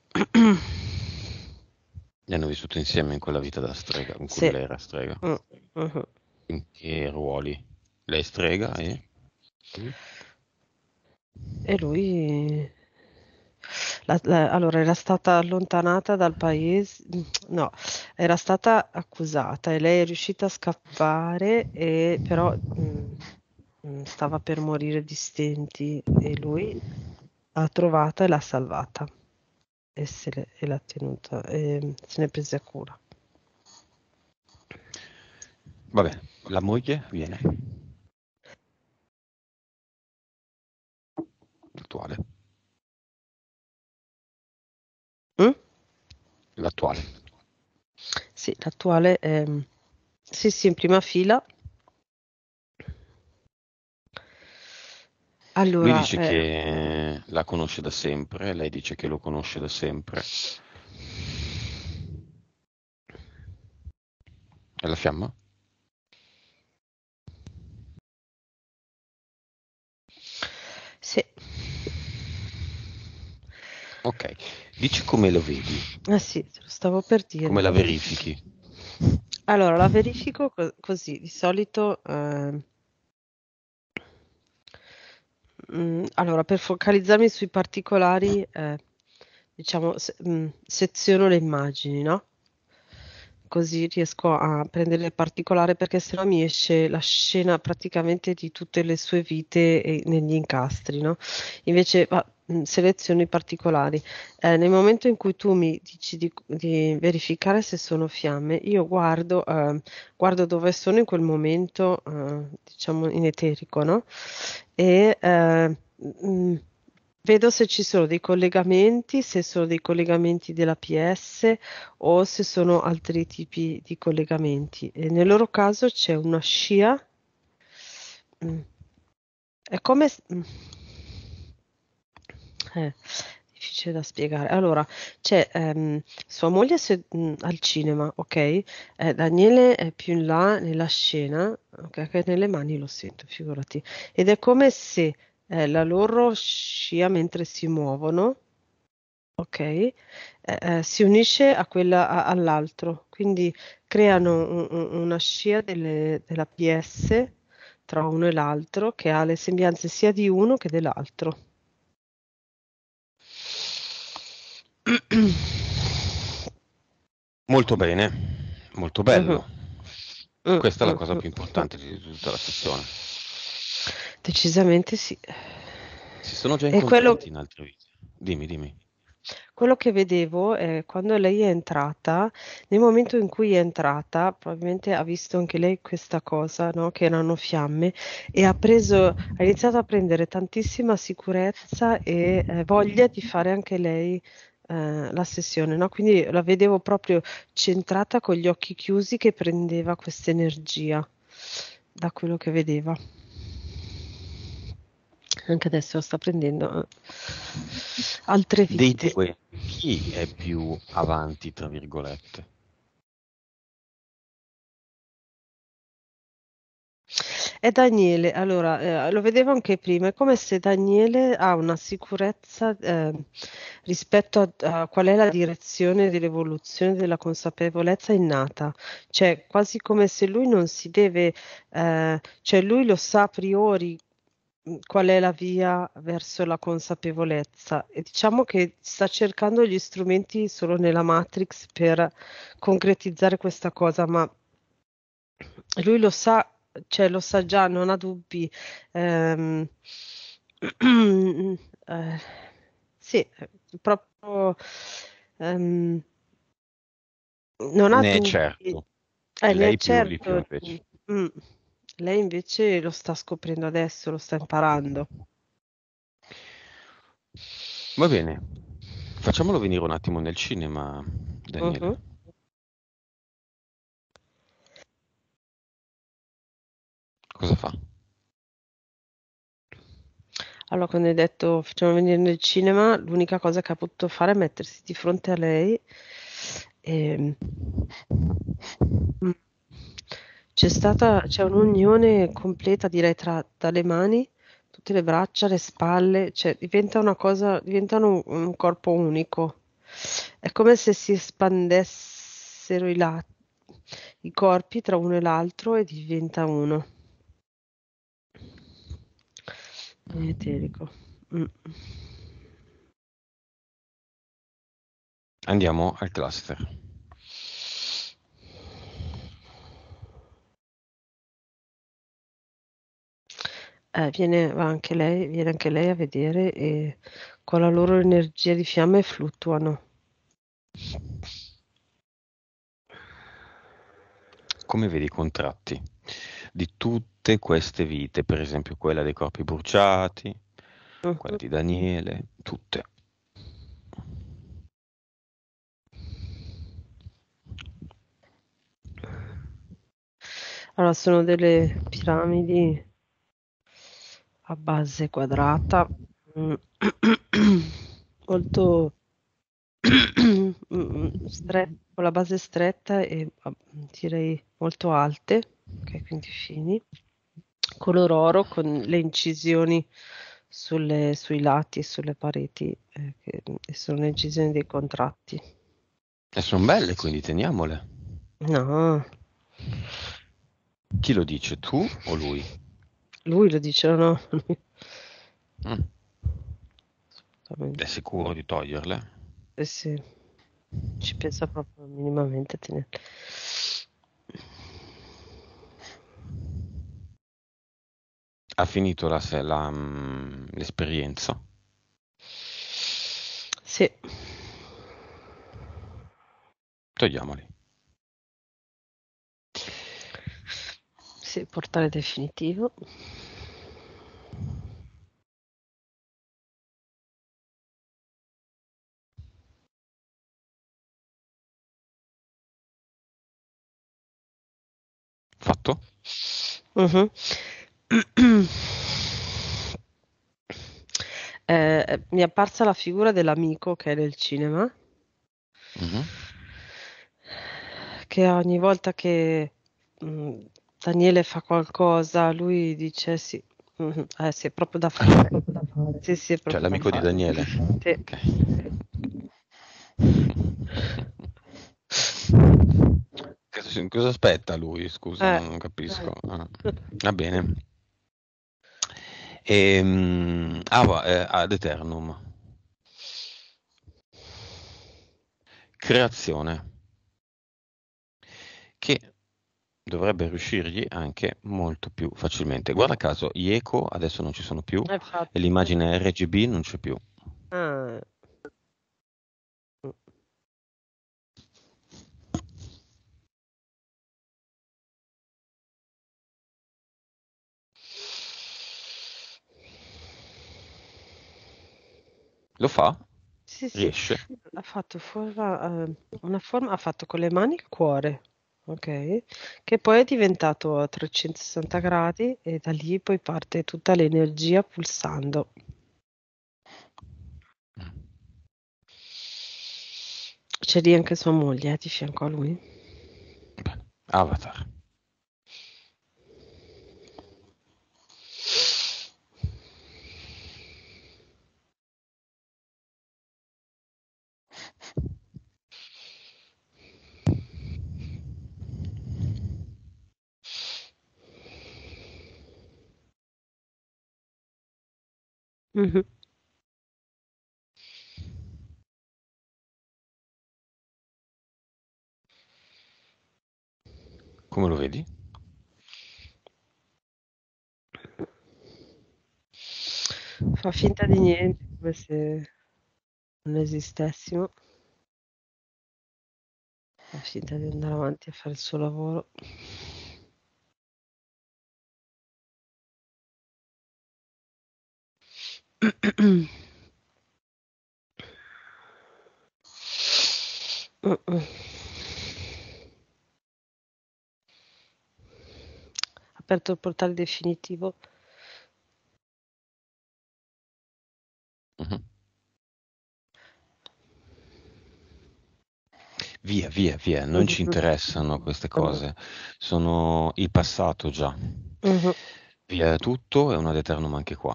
E hanno vissuto insieme in quella vita da strega, in cui Sì. lei era strega. Mm, mhm. In che ruoli? Lei è strega e lui? E lui, la- la- allora, era stata allontanata dal paese, no, era stata accusata e lei è riuscita a scappare, e però mm, mm, stava per morire di stenti e lui l'ha trovata e l'ha salvata e, se l'è- e l'ha tenuta e se ne è presa cura. Va bene, la moglie viene, l'attuale. Mm? L'attuale. Sì, l'attuale è, sì, sì, in prima fila. Lui Allora, dice eh, che la conosce da sempre, lei dice che lo conosce da sempre. È la fiamma? sì. Ok, dici come lo vedi, Eh sì, te lo stavo per come dire. la verifichi. Allora, la verifico co- così, di solito, ehm, mm, allora, per focalizzarmi sui particolari, eh, diciamo, se- mm, seziono le immagini, no? Così riesco a prendere il particolare perché sennò mi esce la scena praticamente di tutte le sue vite e- negli incastri, no? Invece va- mh, seleziono i particolari. Eh, nel momento in cui tu mi dici di, di verificare se sono fiamme, io guardo, eh, guardo dove sono in quel momento, eh, diciamo in eterico, no? E eh, mh, vedo se ci sono dei collegamenti, se sono dei collegamenti della P S o se sono altri tipi di collegamenti. E nel loro caso c'è una scia, mm, è come... s- mm, eh, difficile da spiegare. Allora, c'è ehm, sua moglie se- mm, al cinema, ok? Eh, Daniele è più in là nella scena, ok? Che nelle mani lo sento, figurati. Ed è come se eh, la loro scia mentre si muovono, ok, eh, eh, si unisce a quella a- all'altro, quindi creano un- un- una scia delle- della P S tra uno e l'altro che ha le sembianze sia di uno che dell'altro. Molto bene, molto Mhm, bello. mm, Questa è la mm, cosa mm, più mm. importante di tutta la sessione. Decisamente sì. Si sono già E quello, incontrati in altre vite. Dimmi, dimmi. quello che vedevo è quando lei è entrata, nel momento in cui è entrata, probabilmente ha visto anche lei questa cosa, no? Che erano fiamme, e ha preso, ha iniziato a prendere tantissima sicurezza e eh, voglia di fare anche lei eh, la sessione, no? Quindi la vedevo proprio centrata con gli occhi chiusi che prendeva questa energia da quello che vedeva. Anche adesso sta prendendo eh, altre Dei vite. due, chi è più avanti, tra virgolette? È Daniele, allora, eh, lo vedevo anche prima, è come se Daniele ha una sicurezza eh, rispetto a, a qual è la direzione dell'evoluzione della consapevolezza innata, cioè quasi come se lui non si deve, eh, cioè lui lo sa a priori mh, qual è la via verso la consapevolezza e diciamo che sta cercando gli strumenti solo nella Matrix per concretizzare questa cosa, ma lui lo sa, cioè lo sa già, non ha dubbi. Ehm, eh, sì, eh, proprio ehm, non ha Ne è dubbi. certo, Eh, ne è lei più, lui più certo. invece. Mm. Lei invece lo sta scoprendo adesso, lo sta imparando. Va bene, facciamolo venire un attimo nel cinema, Mhm. Daniele. Cosa fa? Allora, quando hai detto facciamo venire nel cinema, l'unica cosa che ha potuto fare è mettersi di fronte a lei e mm, c'è stata, c'è un'unione completa, direi, tra dalle mani, tutte le braccia, le spalle, cioè diventa una cosa, diventano un, un corpo unico. È come se si espandessero i lati, i corpi tra uno e l'altro e diventa uno. È eterico. Mm. Andiamo al cluster. Eh, viene, va anche lei, viene anche lei a vedere e con la loro energia di fiamme fluttuano. Come vedi i contratti di tutte queste vite, per esempio quella dei corpi bruciati, quella Mhm. di Daniele, tutte. Allora, sono delle piramidi a base quadrata, mm, molto mm, stre- con la base stretta e ah, direi molto alte, ok, quindi fini, color oro con le incisioni sulle- sui lati e sulle pareti, eh, che e sono le incisioni dei contratti. E sono belle, quindi teniamole. No, Chi lo dice, tu o lui? lui lo dice, no? Lui- Mm. È assolutamente. sicuro di toglierle? Eh sì, ci pensa proprio minimamente a tenere. Ha finito la, se- la, mm, l'esperienza? Sì, Togliamoli. sì, portale definitivo. Fatto? Mhm. Eh, mi è apparsa la figura dell'amico che è nel cinema, Mhm. che ogni volta che mm, Daniele fa qualcosa, lui dice sì, mhm, eh sì, è proprio da fare. Sì, sì, è Cioè proprio da l'amico di fare. Daniele? Sì. Ok. Cosa, cosa aspetta lui? Scusa, Eh. non, non capisco. Ah, va bene. Ehm, ah, va, eh, ad Eternum. Creazione. Che dovrebbe riuscirgli anche molto più facilmente. Guarda caso, gli eco adesso non ci sono più Eh, e infatti. l'immagine R G B non c'è più. Ah. Lo fa? Sì, sì, Riesce? ha fatto forma, eh, una forma, ha fatto con le mani il cuore, ok? Che poi è diventato a trecentosessanta gradi e da lì poi parte tutta l'energia pulsando. C'è lì anche sua moglie, eh, di fianco a lui. Bene. Avatar. Mhm. Come lo vedi? Fa finta di niente, come se non esistessimo. Fa finta di andare avanti a fare il suo lavoro. Mm-mm. Aperto il portale definitivo. Mhm. Via, via, via, non ci Mhm. interessano queste Mm. cose, sono il passato già. Mhm. Via tutto e un ad eternum anche qua.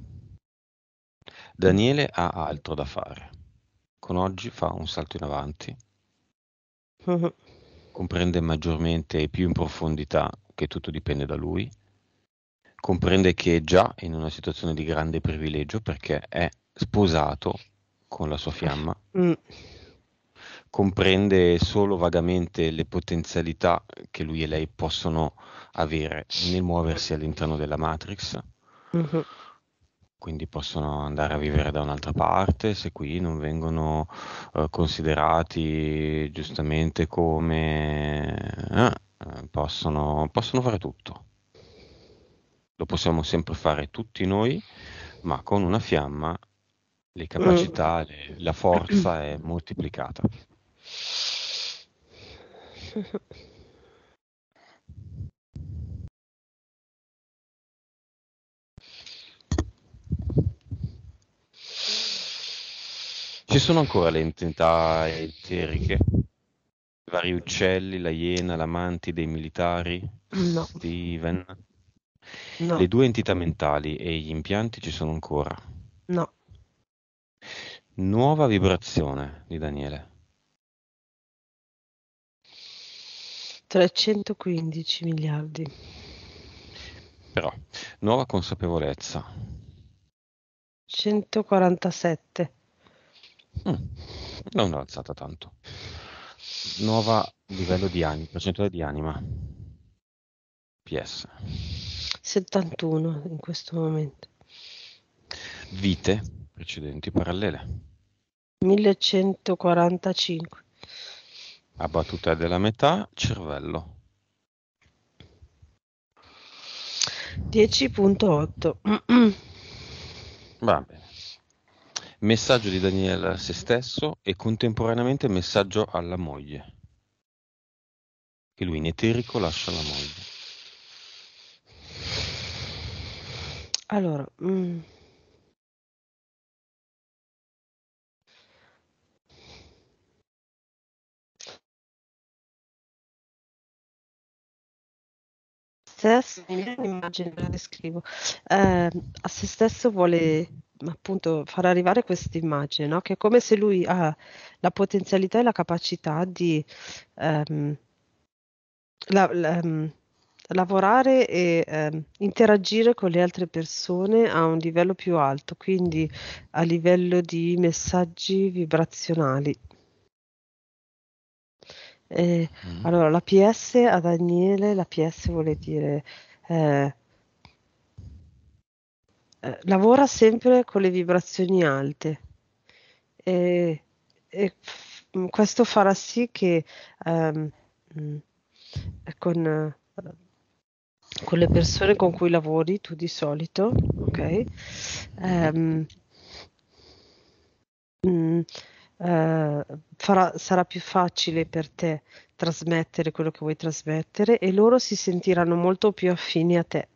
Daniele ha altro da fare. Con oggi fa un salto in avanti, Mhm. comprende maggiormente e più in profondità che tutto dipende da lui, comprende che è già in una situazione di grande privilegio perché è sposato con la sua fiamma, Mm. comprende solo vagamente le potenzialità che lui e lei possono avere nel muoversi all'interno della Matrix, Mhm. quindi possono andare a vivere da un'altra parte se qui non vengono eh, considerati giustamente come eh, eh, possono, possono fare tutto. Lo possiamo sempre fare tutti noi, ma con una fiamma le Mm. capacità, le- la forza è moltiplicata. Ci sono ancora le entità eteriche, i vari uccelli, la iena, la mantide, i militari, No, Steven. no, Le due entità mentali e gli impianti ci sono ancora. no. Nuova vibrazione di Daniele. trecentoquindici miliardi. Però, nuova consapevolezza. centoquarantasette. Mm, non l'ho alzata tanto. Nuova livello di anima, percentuale di anima. P S. settantuno in questo momento. Vite precedenti parallele. millecentoquarantacinque. A battuta della metà, cervello. dieci virgola otto. Va bene. Messaggio di Daniele a se stesso e contemporaneamente messaggio alla moglie. Che lui in eterico lascia la moglie. Allora, mm, stesso, mi viene un'immagine, la descrivo. Eh, a se stesso vuole appunto far arrivare questa immagine, no? Che è come se lui ha la potenzialità e la capacità di ehm, la- la- ehm, lavorare e ehm, interagire con le altre persone a un livello più alto, quindi a livello di messaggi vibrazionali. Eh, Mm. allora, la P S a Daniele, la P S vuole dire eh, eh, lavora sempre con le vibrazioni alte e, e f- questo farà sì che ehm, mm, con, eh, con le persone con cui lavori tu di solito, ok? Mhm. Ehm, mm, eh, farà- sarà più facile per te trasmettere quello che vuoi trasmettere e loro si sentiranno molto più affini a te.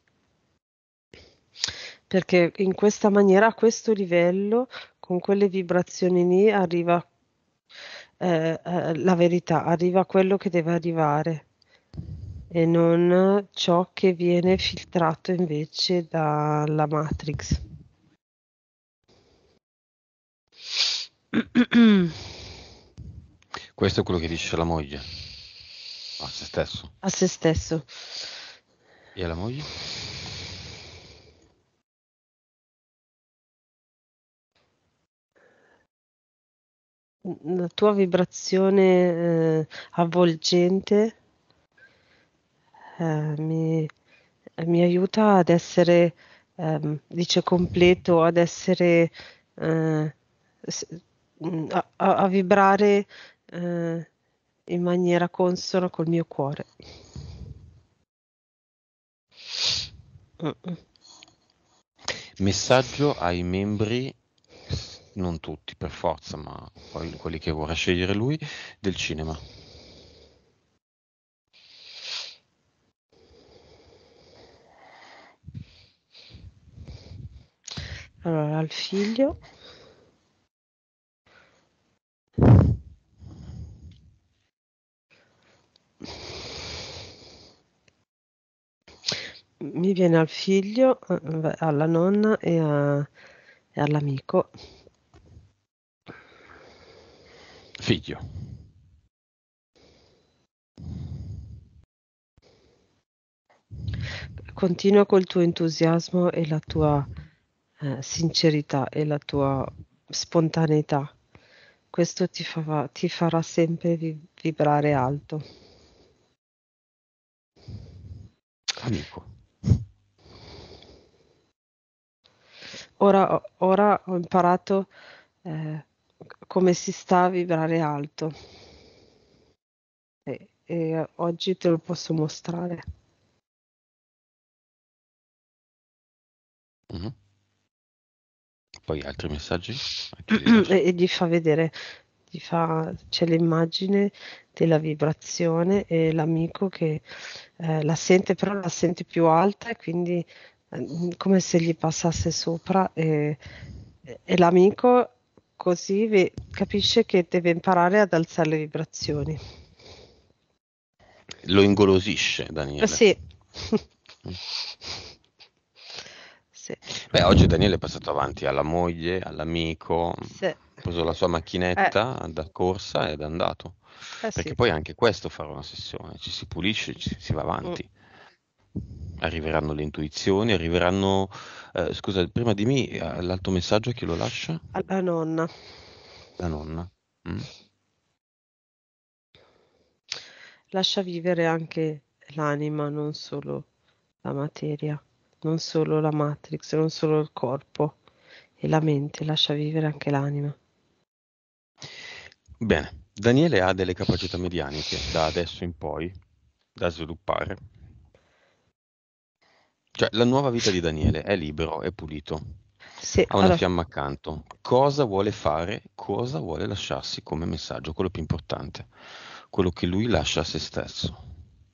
Perché in questa maniera, a questo livello, con quelle vibrazioni lì, arriva eh, eh, la verità, arriva quello che deve arrivare e non ciò che viene filtrato invece dalla Matrix. Questo è quello che dice la moglie a se stesso. A se stesso. E alla moglie? La tua vibrazione eh, avvolgente eh, mi, mi aiuta ad essere, ehm, dice completo, ad essere, eh, s- mm, a, a- a vibrare eh, in maniera consona col mio cuore. Mm, mm. Messaggio ai membri, non tutti per forza, ma poi quelli che vorrà scegliere lui, del cinema. Allora, al figlio, mi viene al figlio, eh, alla nonna e, a- e all'amico. Figlio. Continua col tuo entusiasmo e la tua eh, sincerità e la tua spontaneità. Questo ti, fa- ti farà sempre vi- vibrare alto. Amico. Ora, ora ho imparato eh, come si sta a vibrare alto e, e oggi te lo posso mostrare. Mhm. Poi altri messaggi? Altri li lasci? e, e gli fa vedere, gli fa, c'è l'immagine della vibrazione e l'amico che eh, la sente, però la sente più alta e quindi eh, come se gli passasse sopra e, e l'amico così ve- capisce che deve imparare ad alzare le vibrazioni. Lo ingolosisce, Eh, Daniele. Sì. Mm. Sì, Beh, oggi Daniele è passato avanti alla moglie, all'amico, ha sì. preso la sua Eh, macchinetta da corsa ed è andato. eh Perché sì. poi anche questo farà una sessione, ci si pulisce, ci si va Mm. avanti. Arriveranno le intuizioni, arriveranno... eh, scusa, prima di me, eh, l'altro messaggio chi lo lascia? Alla nonna. La nonna. Mm? Lascia vivere anche l'anima, non solo la materia, non solo la Matrix, non solo il corpo e la mente, lascia vivere anche l'anima. Bene, Daniele ha delle capacità medianiche da adesso in poi da sviluppare. Cioè, la nuova vita di Daniele è libero, è pulito, Sì, ha una allora, fiamma accanto. Cosa vuole fare? Cosa vuole lasciarsi come messaggio? Quello più importante, quello che lui lascia a se stesso.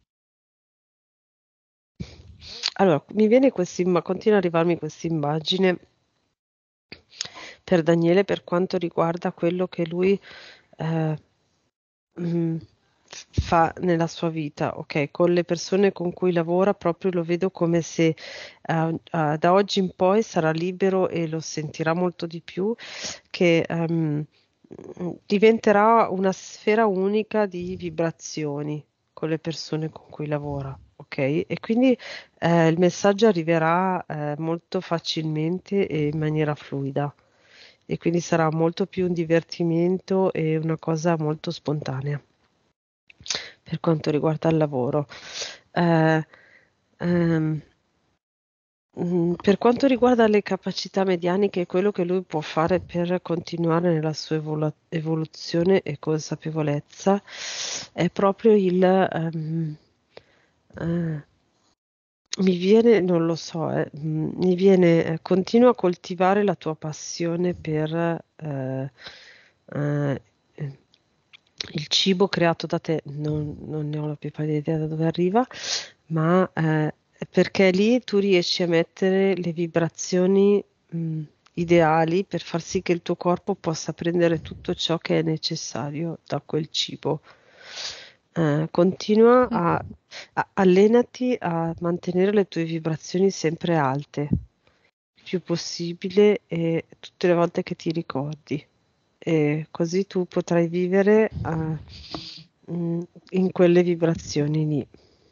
allora, mi viene questa, continua ad arrivarmi questa immagine per Daniele per quanto riguarda quello che lui eh, mh, fa nella sua vita, ok? Con le persone con cui lavora proprio lo vedo come se eh, eh, da oggi in poi sarà libero e lo sentirà molto di più, che ehm, diventerà una sfera unica di vibrazioni con le persone con cui lavora. Ok, e quindi eh, il messaggio arriverà eh, molto facilmente e in maniera fluida e quindi sarà molto più un divertimento e una cosa molto spontanea per quanto riguarda il lavoro. Eh, ehm, mm, per quanto riguarda le capacità medianiche, quello che lui può fare per continuare nella sua evolu- evoluzione e consapevolezza è proprio il, ehm, eh, Mi viene, non lo so, eh, mm, mi viene, eh, continua a coltivare la tua passione per eh, eh, il cibo creato da te, non, non ne ho la più pallida idea da dove arriva, ma eh, perché lì tu riesci a mettere le vibrazioni mh, ideali per far sì che il tuo corpo possa prendere tutto ciò che è necessario da quel cibo. Eh, continua a, a- allenati a mantenere le tue vibrazioni sempre alte, il più possibile e tutte le volte che ti ricordi. E così tu potrai vivere eh, mm, in quelle vibrazioni lì.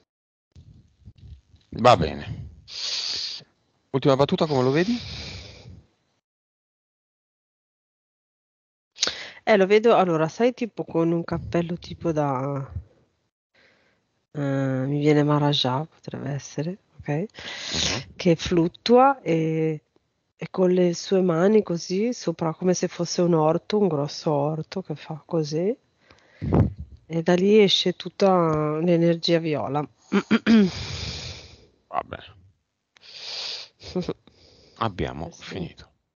Va bene. Ultima battuta, come lo vedi? Eh, lo vedo, allora, sai, tipo con un cappello tipo da... eh, mi viene Maharaja, potrebbe essere, ok? Mhm. Che fluttua e, e con le sue mani così, sopra come se fosse un orto, un grosso orto che fa così. E da lì esce tutta l'energia viola. Va bene. Abbiamo Sì. finito.